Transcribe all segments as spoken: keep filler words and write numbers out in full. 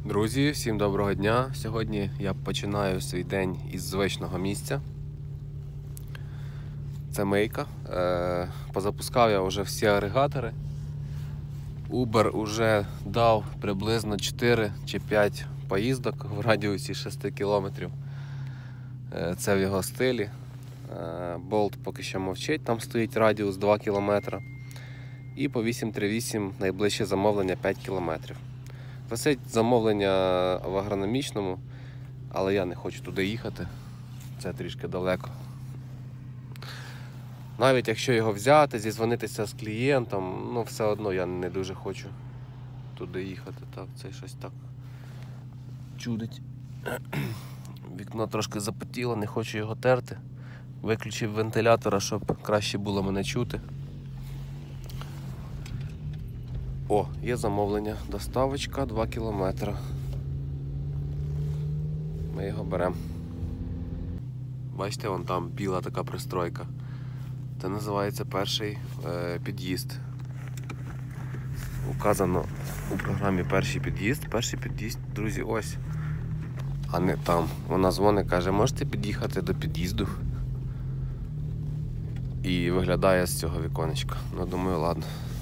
Друзі, всім доброго дня! Сьогодні я починаю свій день із звичного місця. Це мийка. Е, позапускав я вже всі агрегатори. Uber вже дав приблизно чотири чи п'ять поїздок в радіусі шести кілометрів. Е, це в його стилі. Е, Bolt поки що мовчить, там стоїть радіус два кілометри. І по вісім три вісім найближче замовлення п'ять кілометрів. Висить замовлення в агрономічному, але я не хочу туди їхати, це трішки далеко. Навіть якщо його взяти, зізвонитися з клієнтом, ну все одно я не дуже хочу туди їхати. Так, це щось так чудить. Вікно трошки запотіло, не хочу його терти. Виключив вентилятора, щоб краще було мене чути. О, є замовлення. Доставочка два кілометри. Ми його беремо. Бачите, вон там біла така пристройка. Це називається перший е, під'їзд. Указано у програмі перший під'їзд. Перший під'їзд, друзі, ось. А не там. Вона дзвонить, каже, можете під'їхати до під'їзду? І виглядає з цього віконечка. Ну, думаю, ладно.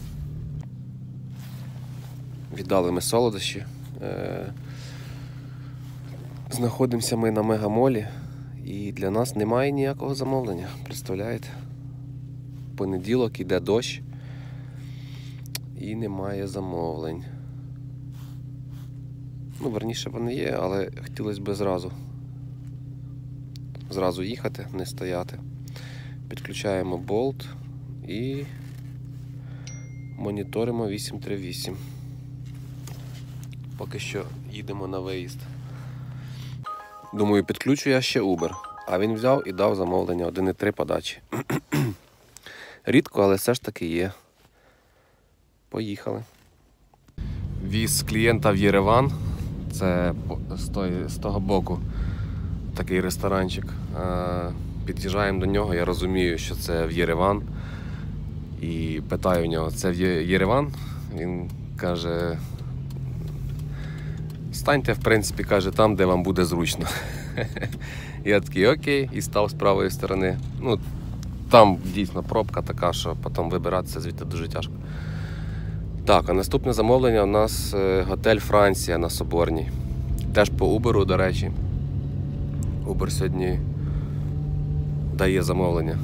Віддали ми солодощі. Е, знаходимося ми на Мегамолі і для нас немає ніякого замовлення, представляєте? Понеділок, іде дощ і немає замовлень. Ну, верніше вони є, але хотілося б зразу. Зразу їхати, не стояти. Підключаємо Bolt і моніторимо вісім три вісім. Поки що їдемо на виїзд. Думаю, підключу я ще Uber. А він взяв і дав замовлення один і три подачі. Рідко, але все ж таки є. Поїхали. Віз клієнта в Єреван. Це з, той, з того боку такий ресторанчик. Під'їжджаємо до нього, я розумію, що це в Єреван. І питаю у нього, це в Єреван? Він каже... Станьте, в принципі, каже, там, де вам буде зручно. Я такий, окей, і став з правої сторони. Ну, там дійсно пробка така, що потім вибиратися звідти дуже тяжко. Так, а наступне замовлення у нас готель Франція на Соборній. Теж по Uber, до речі. Uber сьогодні дає замовлення.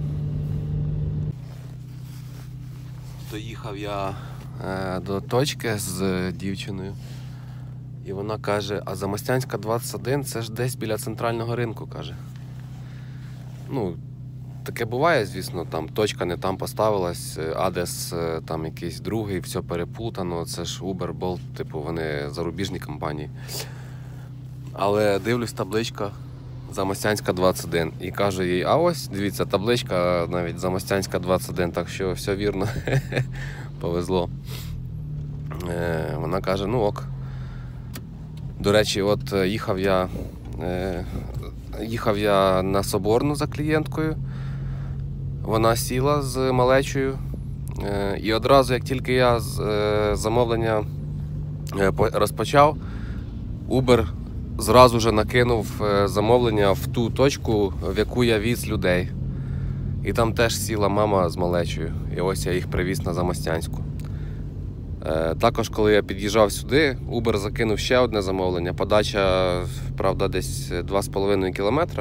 Доїхав я е, до точки з дівчиною. І вона каже, а Замостянська двадцять один, це ж десь біля центрального ринку, каже. Ну, таке буває, звісно, там точка не там поставилась, адрес там якийсь другий, все переплутано, це ж Uber, Bolt, типу, вони зарубіжні компанії. Але дивлюсь, табличка Замостянська двадцять один. І кажу їй, а ось, дивіться, табличка навіть Замостянська двадцять один, так що все вірно, повезло. Вона каже, ну ок. До речі, от їхав я, е, їхав я на Соборну за клієнткою, вона сіла з малечою, е, і одразу, як тільки я з, е, замовлення е, розпочав, Uber зразу же накинув е, замовлення в ту точку, в яку я віз людей. І там теж сіла мама з малечою, і ось я їх привіз на Замостянську. Також, коли я під'їжджав сюди, Uber закинув ще одне замовлення. Подача, правда, десь два з половиною кілометра.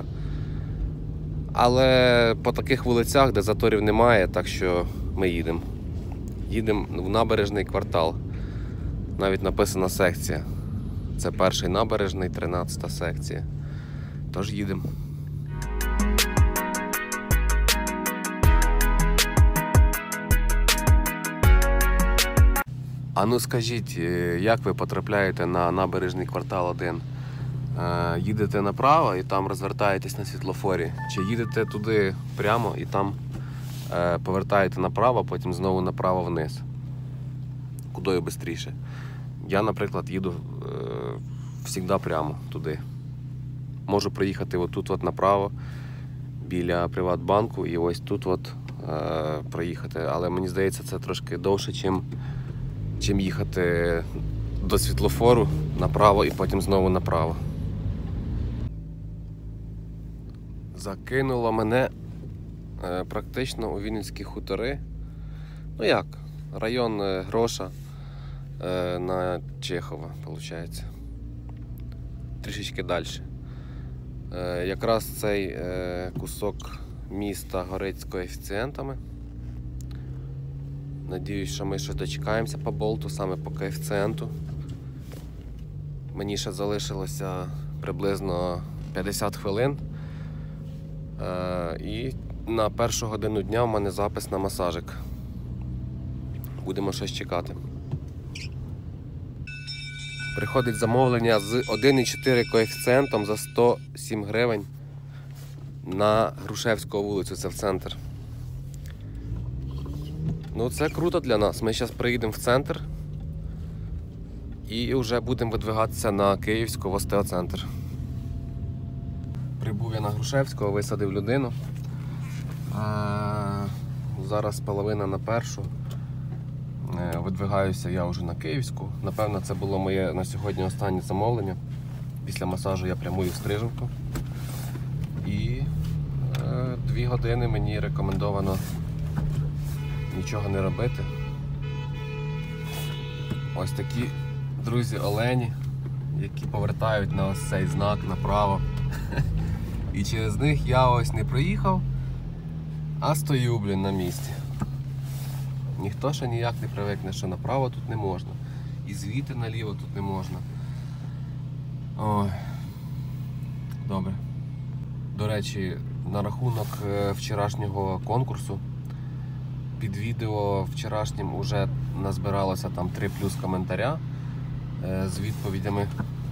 Але по таких вулицях, де заторів немає, так що ми їдемо. Їдемо в набережний квартал. Навіть написана секція. Це перший набережний, тринадцята секція. Тож їдемо. А ну скажіть, як ви потрапляєте на набережний квартал один? Їдете направо і там розвертаєтесь на світлофорі? Чи їдете туди прямо і там повертаєте направо, потім знову направо вниз? Кудою швидше? Я, наприклад, їду завжди прямо туди. Можу приїхати отут от направо, біля Приватбанку, і ось тут от проїхати. Але мені здається, це трошки довше, чим чим їхати до світлофору направо і потім знову направо. Закинуло мене е, практично у Вінницькі хутори. Ну як, район е, Гроша е, на Чехова, виходить. Трішечки далі. Е, якраз цей е, кусок міста горить з коефіцієнтами. Надіюсь, що ми ще дочекаємося по болту, саме по коефіцієнту. Мені ще залишилося приблизно п'ятдесят хвилин. Е, і на першу годину дня в мене запис на масажик. Будемо щось чекати. Приходить замовлення з один цілих чотири коефіцієнтом за сто сім гривень на Грушевського вулицю, це в центр. Ну це круто для нас. Ми зараз приїдемо в центр і вже будемо видвигатися на Київську в остеоцентр. Прибув я на Грушевського, висадив людину. А, зараз половина на першу. Видвигаюся я вже на Київську. Напевно, це було моє на сьогодні останнє замовлення. Після масажу я прямую в стрижівку. І е, дві години мені рекомендовано нічого не робити. Ось такі, друзі, олені, які повертають на ось цей знак направо. І через них я ось не проїхав, а стою, блін, на місці. Ніхто ще ніяк не привикне, що направо тут не можна. І звідти наліво тут не можна. Ой. Добре. До речі, на рахунок вчорашнього конкурсу. Під відео вчорашнім вже назбиралося там три плюс коментаря з відповідями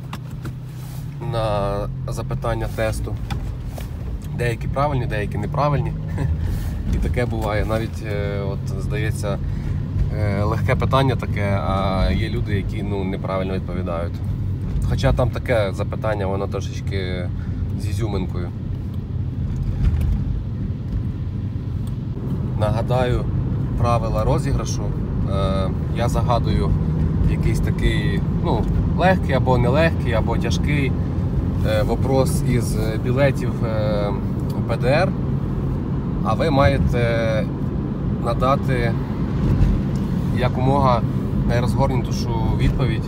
на запитання тесту. Деякі правильні, деякі неправильні. І таке буває. Навіть, от, здається, легке питання таке, а є люди, які ну, неправильно відповідають. Хоча там таке запитання, воно трошечки з ізюминкою. Нагадаю правила розіграшу. Я загадую якийсь такий, ну, легкий або нелегкий, або тяжкий вопрос із білетів Пе Де Ер. А ви маєте надати якомога найрозгорнутішу відповідь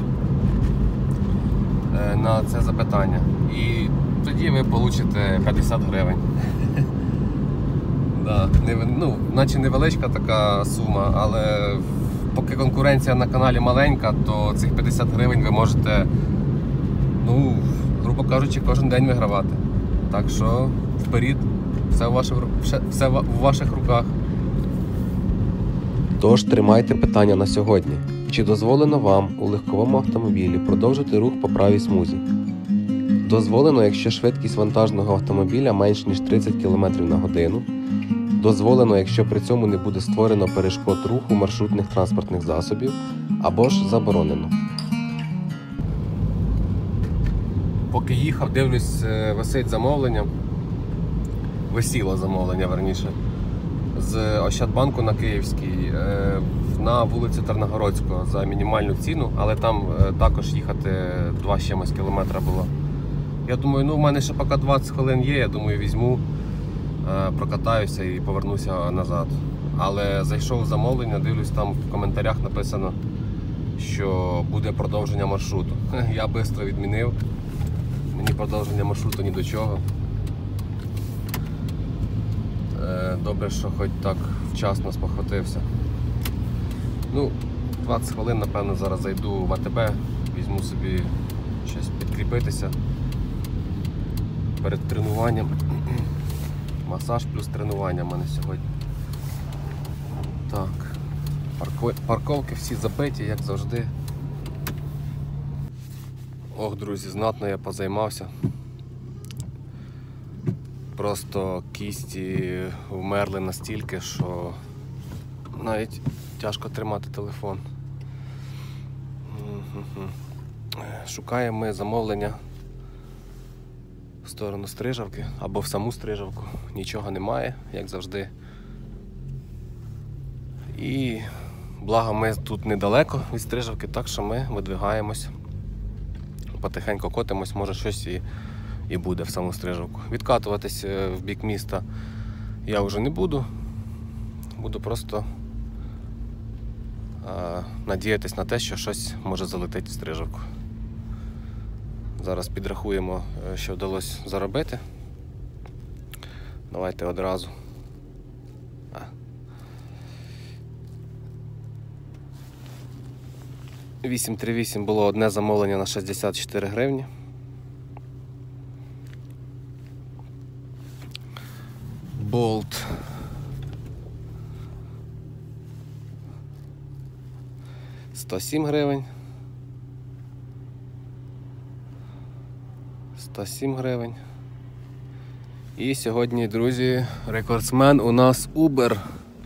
на це запитання. І тоді ви получите п'ятдесят гривень. Да, ну, наче невеличка така сума, але поки конкуренція на каналі маленька, то цих п'ятдесят гривень ви можете, ну, грубо кажучи, кожен день вигравати. Так що вперед. Все в ваших, все в ваших руках. Тож тримайте питання на сьогодні. Чи дозволено вам у легковому автомобілі продовжити рух по правій смузі? Дозволено, якщо швидкість вантажного автомобіля менш ніж тридцять кілометрів на годину. Дозволено, якщо при цьому не буде створено перешкод руху маршрутних транспортних засобів. Або ж заборонено. Поки їхав, дивлюсь, висить замовлення. Висіло замовлення, верніше, з Ощадбанку на Київській на вулицю Тарногородського за мінімальну ціну, але там також їхати два з чимось кілометра було. Я думаю, ну в мене ще поки двадцять хвилин є, я думаю, візьму, прокатаюся і повернуся назад. Але зайшов в замовлення, дивлюсь, там в коментарях написано, що буде продовження маршруту. Я швидко відмінив, мені продовження маршруту ні до чого. Добре, що хоч так вчасно спохватився. Ну, двадцять хвилин, напевно, зараз зайду в А Те Бе, візьму собі щось підкріпитися перед тренуванням. Масаж плюс тренування в мене сьогодні. Так, парко... парковки всі забиті, як завжди. Ох, друзі, знатно я позаймався. Просто кісті вмерли настільки, що навіть тяжко тримати телефон. Шукаємо ми замовлення в сторону Стрижавки або в саму Стрижавку. Нічого немає, як завжди. І Благо ми тут недалеко від Стрижівки, так що ми видвигаємось. Потихеньку котимось, може щось і, і буде в саму Стрижівку. Відкатуватись в бік міста я вже не буду. Буду просто а, надіятись на те, що щось може залетіти в Стрижівку. Зараз підрахуємо, що вдалося заробити. Давайте одразу. А. вісім три вісім було одне замовлення на шістдесят чотири гривні. Болт. сто сім гривень. сто сім гривень. І сьогодні, друзі, рекордсмен у нас Uber.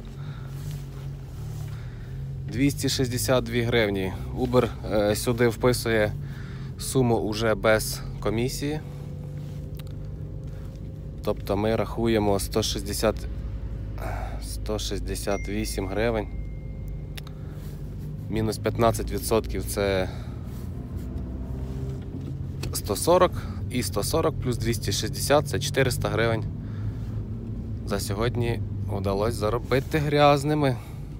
двісті шістдесят дві гривні. Uber е, сюди вписує суму уже без комісії. Тобто ми рахуємо сто шістдесят, сто шістдесят вісім гривень. Мінус п'ятнадцять відсотків це сто сорок. І сто сорок плюс двісті шістдесят це чотириста гривень. За сьогодні вдалося заробити грязними.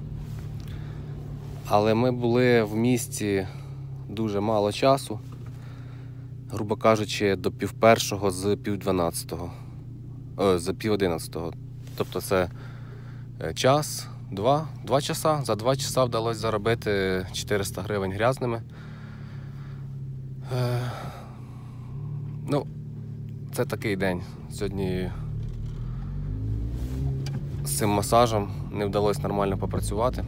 Але ми були в місті дуже мало часу. Грубо кажучи, до пів першого з пів дванадцятого. О, з пів одинадцятого. Тобто це час, два, два часа. За два часа вдалося заробити чотириста гривень грязними. Е, ну, це такий день. Сьогодні з цим масажем не вдалося нормально попрацювати.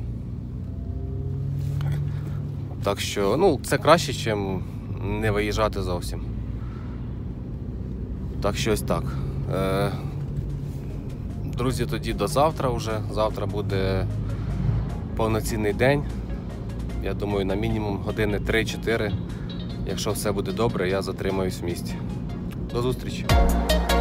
Так що, ну, це краще, ніж не виїжджати зовсім. Так що ось так. Е, друзі, тоді до завтра вже. Завтра буде повноцінний день. Я думаю, на мінімум години три-чотири. Якщо все буде добре, я затримаюсь в місті. До зустрічі!